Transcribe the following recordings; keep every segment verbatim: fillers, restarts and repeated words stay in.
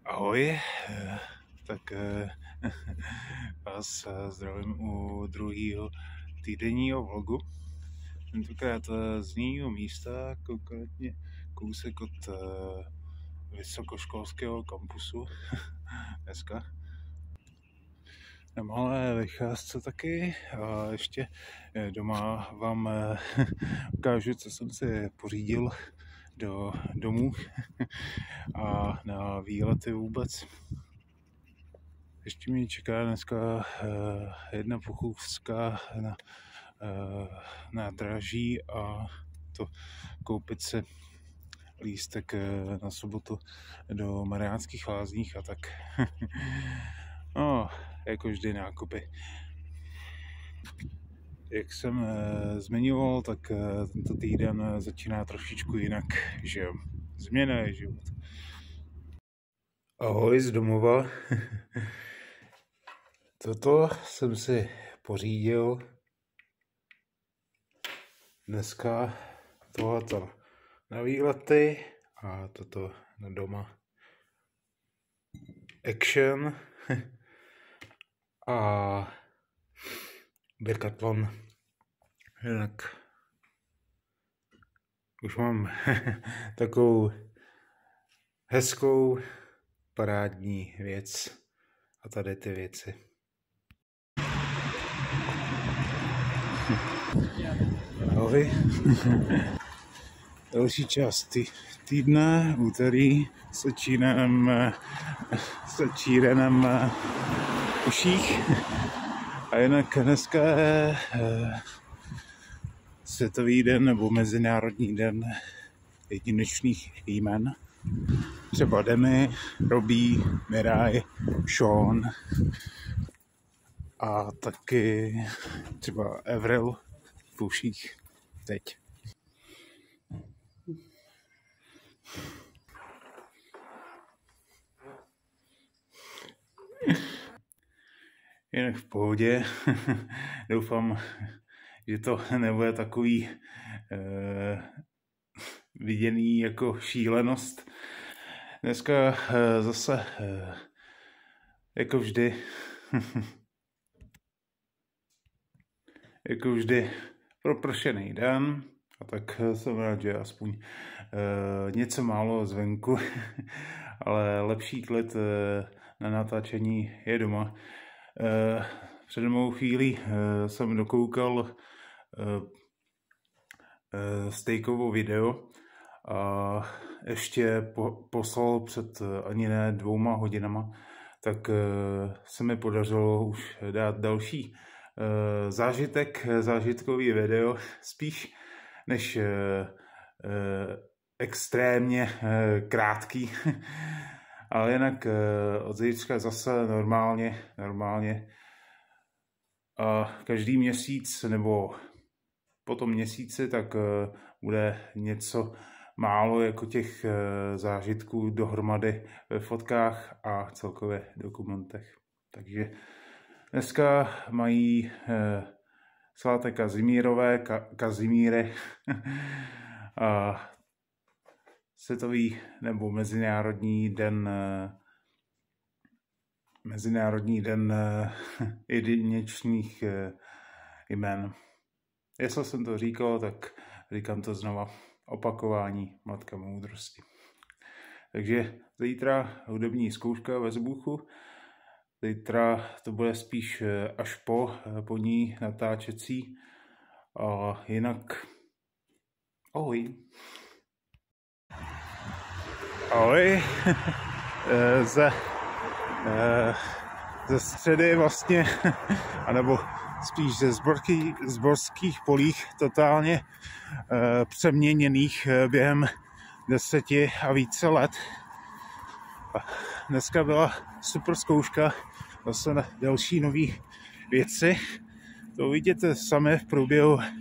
Ahoj, tak vás zdravím u druhého týdenního vlogu. Tentokrát z jiného místa, konkrétně kousek od vysokoškolského kampusu dneska. Na malé vycházce taky a ještě doma vám ukážu, co jsem si pořídil do domů a na výlety vůbec. Ještě mě čeká dneska jedna pochůzka na nádraží a to koupit si lístek na sobotu do Mariánských Lázních a tak. No, jako vždy nákupy. Jak jsem zmiňoval, tak tento týden začíná trošičku jinak, že jo. Změna je život. Ahoj z domova. Toto jsem si pořídil dneska, tohoto na výlety a toto na doma. Action a Decathlon. Jinak už mám takovou hezkou parádní věc a tady ty věci. Ahoj. Další část tý, týdne, úterý, s čírenem, s čírenem uších. A jinak dneska je Světový den nebo Mezinárodní den jedinečných jmen. Třeba Demi, Robbie, Mirai, Sean a taky třeba Avril v uších teď. Jinak v pohodě. Doufám, že to nebude takový eh, viděný jako šílenost. Dneska eh, zase eh, jako vždy jako vždy propršený den a tak jsem rád, že aspoň uh, něco málo zvenku, ale lepší klid uh, na natáčení je doma. Uh, před mou chvílí uh, jsem dokoukal uh, uh, stejkovo video a ještě po, poslal před uh, ani ne dvouma hodinama, tak uh, se mi podařilo už dát další Uh, zážitek, zážitkový video, spíš než uh, uh, extrémně uh, krátký, ale jinak uh, od zítřka zase normálně, normálně. A každý měsíc nebo po tom měsíci tak uh, bude něco málo jako těch uh, zážitků dohromady ve fotkách a celkově dokumentech. Takže dneska mají eh, svátek Kazimírové, ka, Kazimíry a Světový nebo Mezinárodní den eh, Mezinárodní den eh, jedinečných eh, jmen. Jestli jsem to říkal, tak říkám to znova. Opakování matka moudrosti. Takže zítra hudební zkouška ve Zbuchu. Zítra to bude spíš až po, po ní natáčecí. A jinak ahoj. Ahoj. ze, ze středy vlastně, anebo spíš ze zborský, zborských polích totálně přeměněných během deseti a více let. Dneska byla super zkouška, zase na další nové věci. To uvidíte sami v průběhu uh,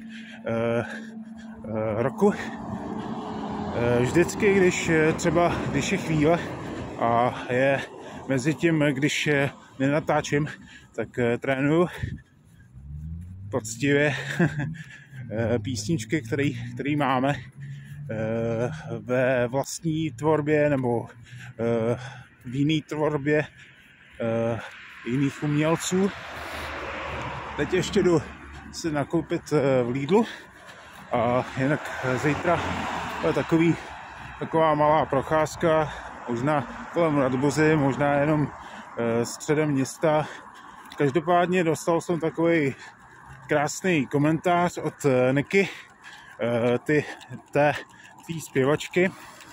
uh, roku. Uh, vždycky, když třeba když je chvíle a je mezi tím, když nenatáčím, tak uh, trénuju poctivě uh, písničky, které který máme uh, ve vlastní tvorbě nebo uh, v jiné tvorbě uh, jiných umělců. Teď ještě jdu si nakoupit uh, v Lidlu a jinak zítra je takový, taková malá procházka, možná kolem Radbozy, možná jenom uh, středem města. Každopádně dostal jsem takový krásný komentář od uh, Niky, uh, ty, té, té zpěvačky,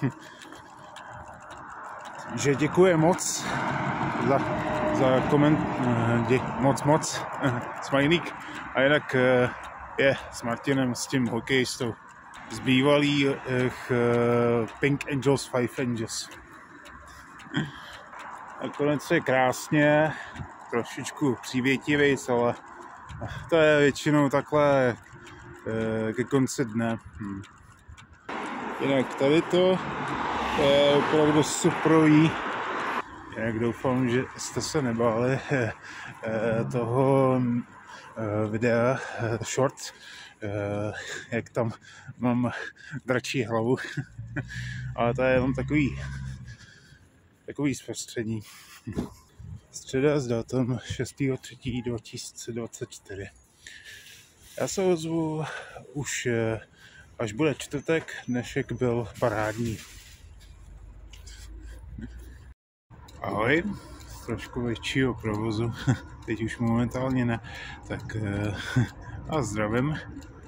že děkuje moc za, za koment, dě, moc moc, smajlík, a jinak je s Martinem, s tím hokejistou, z bývalých Pink Angels, Five Angels. Nakonec je krásně, trošičku přívětivý, ale to je většinou takhle ke konci dne. Hm. Jinak tady to je opravdu superový. Jinak doufám, že jste se nebáli toho videa short, jak tam mám dračí hlavu. Ale to je jenom takový takový zpestření. Středa s datem šestého třetího dva tisíce dvacet čtyři. Já se ozvu už až bude čtvrtek, dnešek byl parádní. Ahoj, z trošku většího provozu, teď už momentálně ne, tak a zdravím.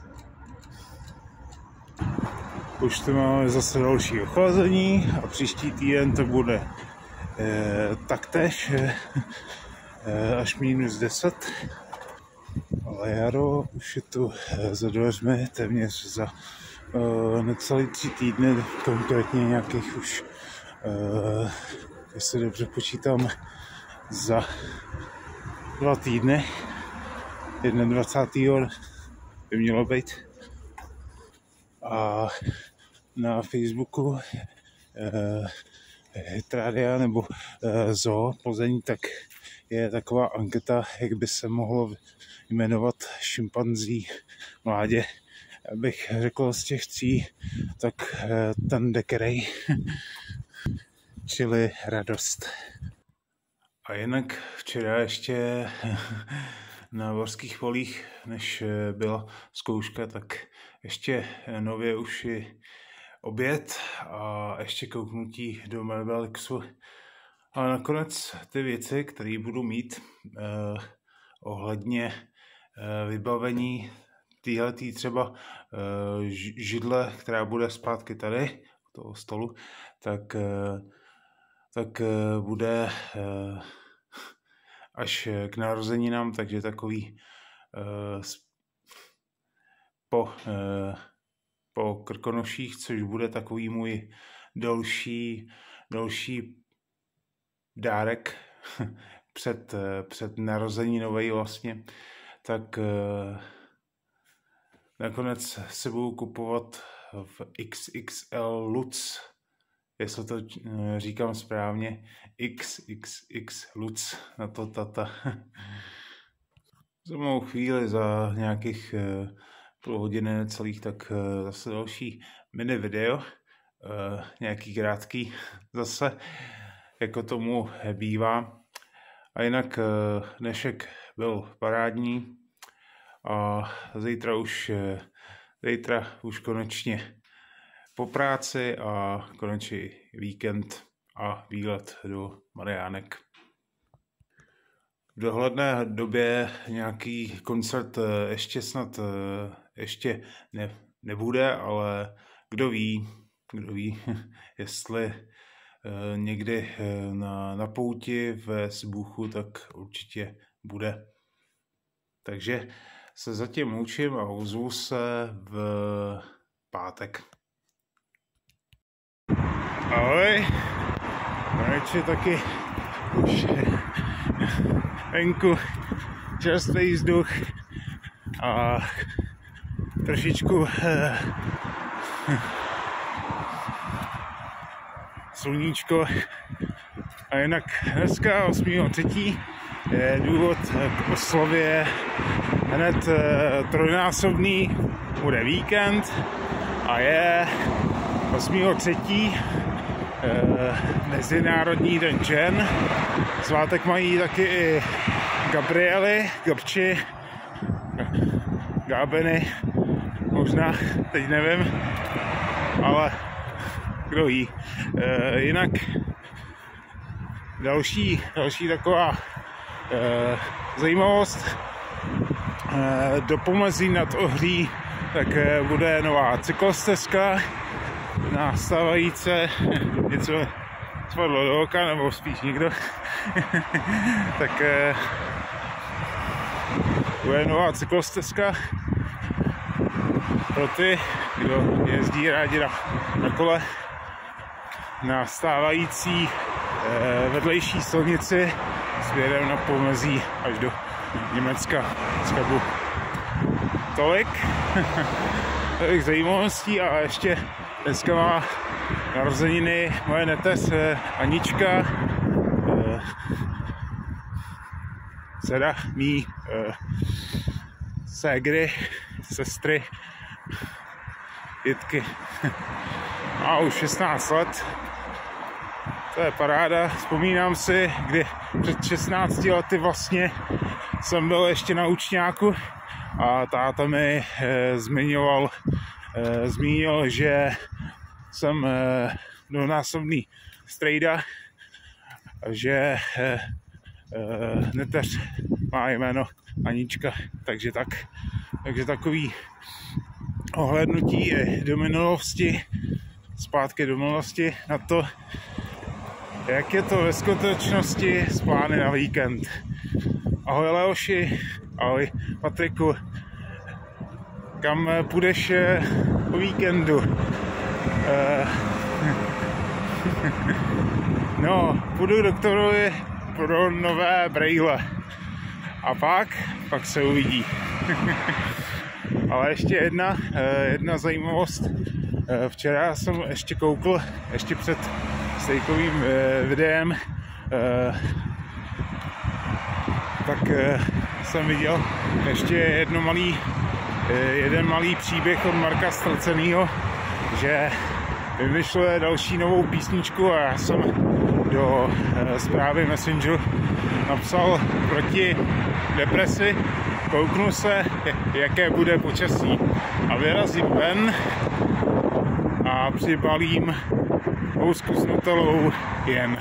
Už tu máme zase další ochlazení a příští týden to bude eh, taktéž eh, až minus deset. Ale jaro už je tu za dveřmi téměř za uh, necelý tři týdny, konkrétně nějakých už, uh, jestli dobře počítám, za dva týdny. dvacátého prvního by mělo být. A na Facebooku uh, Hitradia nebo uh, Zoo Plzeň, tak je taková anketa, jak by se mohlo jmenovat šimpanzí mládě. Abych řekl z těch tří, tak ten dekerej, čili radost. A jinak včera ještě na Vorských polích, než byla zkouška, tak ještě nově už je oběd a ještě kouknutí do Melbalixu. Ale nakonec ty věci, které budu mít eh, ohledně eh, vybavení téhletý třeba eh, židle, která bude zpátky tady, u toho stolu, tak, eh, tak eh, bude eh, až k narozeninám, takže takový eh, po, eh, po Krkonoších, což bude takový můj další, další dárek před, před narozeninovej vlastně, tak eh, nakonec se budu kupovat v X X L Lutz, jestli to eh, říkám správně, X X X Lutz, na to tata. Za mou chvíli, za nějakých eh, půl hodiny celých, tak eh, zase další mini video, eh, nějaký krátký zase, jako tomu bývá. A jinak dnešek byl parádní a zítra už, zítra už konečně po práci a konečně víkend a výlet do Mariánek. V dohledné době nějaký koncert ještě snad ještě ne, nebude, ale kdo ví, kdo ví, jestli někdy na, na pouti ve Sbuchu, tak určitě bude. Takže se zatím učím a ozvu se v pátek. Ahoj, konečně taky už venku čerstvý vzduch a trošičku sluníčko. A jinak dneska osmého třetího je důvod k oslavě hned trojnásobný, bude víkend a je osmého třetího Mezinárodní den žen. Svátek mají taky i Gabriely, Gabči, Gábeny, možná, teď nevím, ale kdo ví. E, jinak další, další taková e, zajímavost, e, do Pomezí nad Ohří tak e, bude nová cyklostezka na stávající, něco spadlo do oka, nebo spíš nikdo, tak e, bude nová cyklostezka pro ty, kdo jezdí rádi na, na kole na stávající e, vedlejší silnici směrem na Pomezí až do Německa z Chebu. Tolik, tolik zajímavostí a ještě dneska má narozeniny moje netes Anička, e, dcera mý e, ségry, sestry, Jitky. A už šestnáct let. To je paráda. Vzpomínám si, kdy před šestnácti lety vlastně jsem byl ještě na učňáku a táta mi e, zmiňoval, e, zmínil, že jsem e, dvojnásobný strejda, že e, e, neteř má jméno Anička, takže tak. Takže takový ohlédnutí do minulosti, zpátky do minulosti na to, jak je to ve skutečnosti s plány na víkend. Ahoj Leoši, ahoj Patriku, kam půjdeš po víkendu? No, půjdu doktorovi pro nové brejle a pak, pak se uvidí. Ale ještě jedna, jedna zajímavost. Včera jsem ještě koukl, ještě před stejkovým videem, tak jsem viděl ještě jedno malý, jeden malý příběh od Marka Stracenýho, že vymyšluje další novou písničku a já jsem do zprávy Messengeru napsal proti depresi, kouknu se, jaké bude počasí a vyrazím ven a přibalím housku s nutelou jen.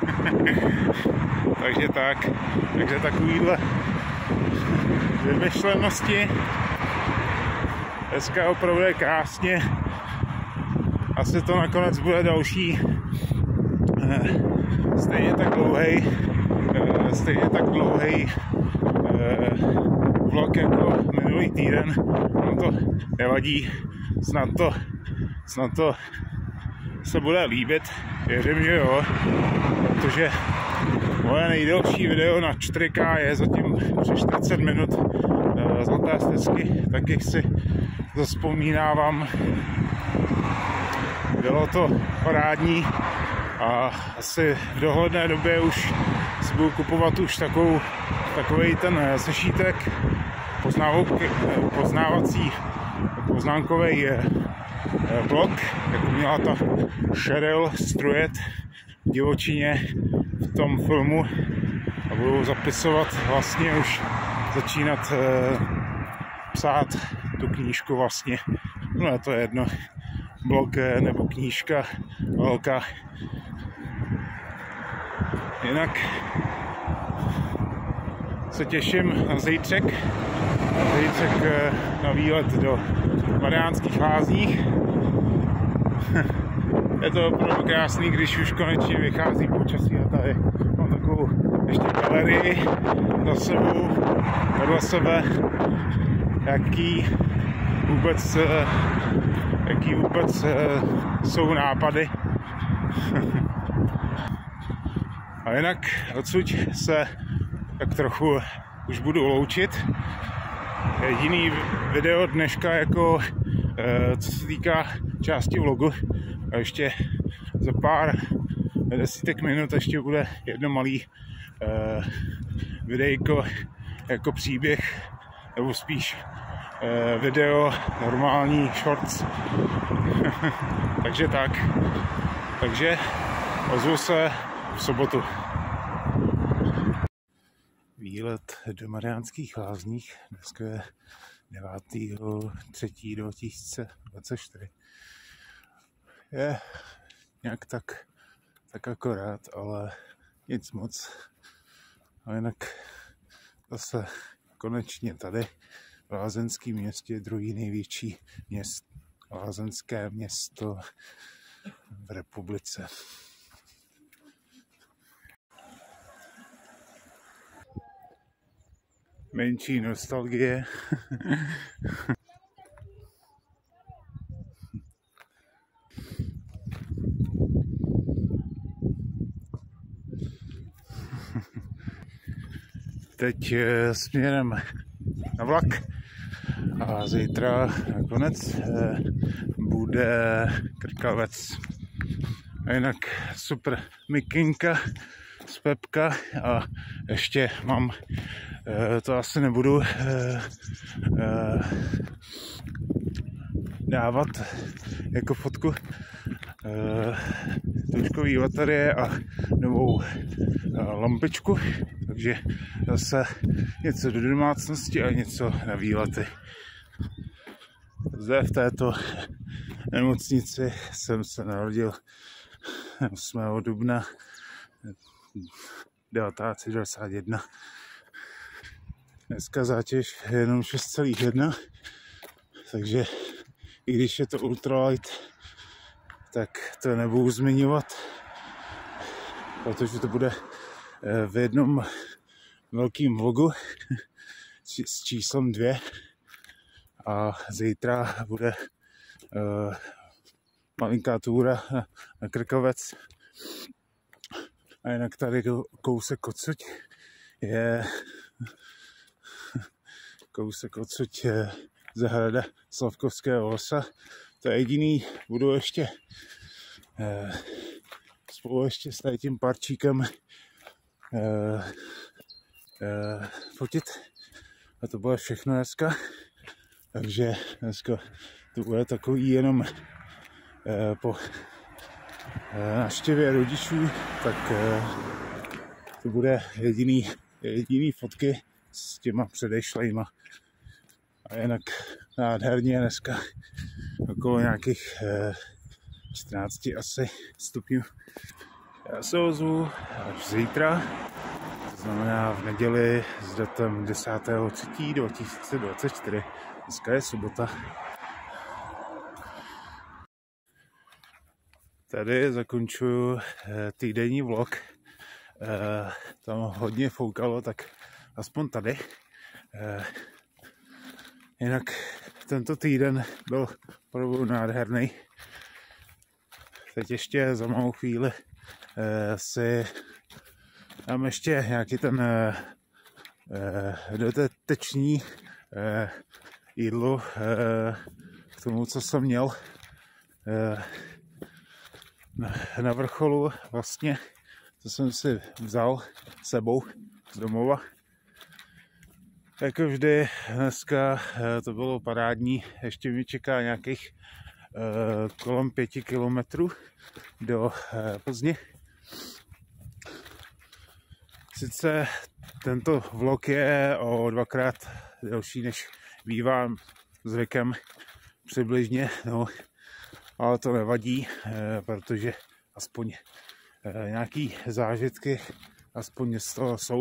Takže tak, takže takovýhle vymyšlenosti. Dneska opravdu je krásně. Asi to nakonec bude další stejně tak dlouhej stejně tak dlouhej vlog jako minulý týden. No to nevadí, snad to, snad to se bude líbit, věřím, že jo, protože moje nejdelší video na čtyři ká je zatím přes čtyřicet minut. Zlaté stezky, taky si zavzpomínávám. Bylo to parádní a asi v dohledné době už si budu kupovat už takovou, takovej ten sešítek poznávací poznámkový blok, jako měla ta Sheryl Strujet v divočině v tom filmu, a budu zapisovat, vlastně už začínat eh, psát tu knížku vlastně, no je to jedno, blog eh, nebo knížka velká. Jinak se těším na zítřek, zítřek eh, na výlet do Mariánských Lázních. Je to opravdu krásný, když už konečně vychází počasí a tady mám takovou ještě galerii za sebou, vedle sebe, jaký vůbec, jaký vůbec jsou nápady. A jinak odsud se tak trochu už budu loučit. Jediný video dneška, jako co se týká části vlogu, a ještě za pár desítek minut ještě bude jedno malý uh, videjko jako příběh, nebo spíš uh, video, normální shorts. Takže tak. Takže ozvu se v sobotu. Výlet do Mariánských Lázních, dneska je devátého třetího dva tisíce dvacet čtyři. Je nějak tak, tak akorát, ale nic moc. A jinak zase konečně tady v Lázeňském městě, druhý největší měst, lázeňské město v republice. Menší nostalgie. Teď směrem na vlak a zítra nakonec bude Krkavec. A jinak super mikinka z Pepka a ještě mám, to asi nebudu dávat jako fotku, toučkový baterie a novou lampičku, takže zase něco do domácnosti a něco na výlety. Zde v této nemocnici jsem se narodil osmého dubna devatenáct set devadesát jedna. Dneska zátěž je jenom šest celá jedna, takže i když je to ultralight, tak to nebudu zmiňovat, protože to bude v jednom velkým vlogu s číslem dvě a zítra bude uh, malinká túra na, na Krkavec. A jinak tady kousek odsud je kousek odsud je zahrada Slavkovského lesa. To je jediný, budu ještě uh, spolu ještě s tím parčíkem uh, uh, fotit. A to bude všechno dneska. Takže dneska to bude takový jenom uh, po uh, návštěvě rodičů, tak uh, to bude jediný, jediný fotky s těma předešlejma. A jinak nádherně dneska okolo nějakých uh, čtrnáct asi stupňů. Já se ozvu až zítra, to znamená v neděli s datem desátého třetího dva tisíce dvacet čtyři. Dneska je sobota. Tady zakončuju týdenní vlog. Tam hodně foukalo, tak aspoň tady. Jinak tento týden byl opravdu nádherný. Teď ještě za malou chvíli si dám ještě nějaký ten doteční jídlo k tomu, co jsem měl na vrcholu. Vlastně to jsem si vzal sebou z domova. Jako vždy dneska to bylo parádní, ještě mi čeká nějakých kolem pěti kilometrů do Plzně. Sice tento vlog je o dvakrát delší, než bývám zvykem přibližně, no, ale to nevadí, protože aspoň nějaký zážitky aspoň z toho jsou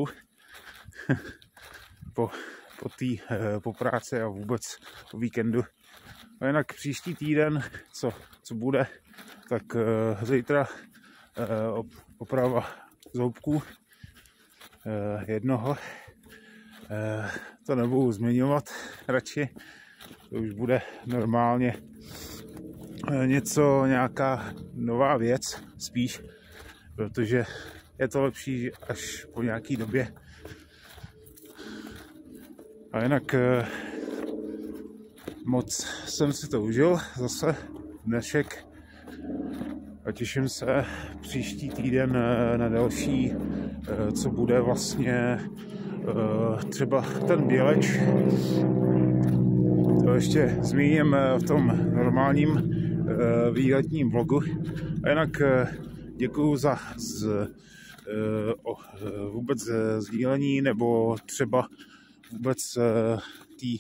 po, po, tý, po práci a vůbec po víkendu. A jinak příští týden, co, co bude, tak uh, zítra uh, oprava zoubků uh, jednoho. Uh, to nebudu zmiňovat radši, to už bude normálně uh, něco, nějaká nová věc spíš, protože je to lepší až po nějaký době. A jinak uh, moc jsem si to užil, zase dnešek, a těším se příští týden na další, co bude vlastně třeba ten Běleč. To ještě zmíním v tom normálním výletním vlogu. A jinak děkuju za z, o, vůbec sdílení nebo třeba vůbec tý,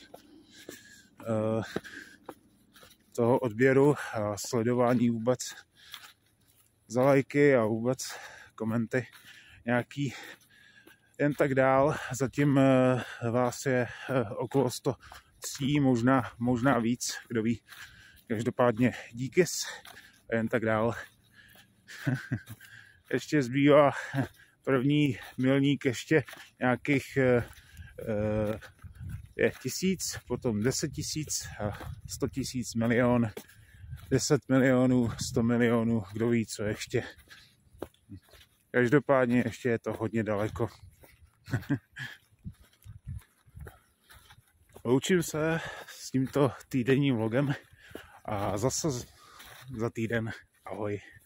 toho odběru a sledování vůbec za lajky a vůbec komenty nějaký jen tak dál. Zatím vás je okolo sto tří, možná, možná víc, kdo ví. Každopádně díky a jen tak dál. Ještě zbývá první milník, ještě nějakých je tisíc, potom deset tisíc, sto tisíc, milion, deset milionů, sto milionů, kdo ví, co ještě. Každopádně ještě je to hodně daleko. Loučím se s tímto týdenním vlogem a zase za týden ahoj.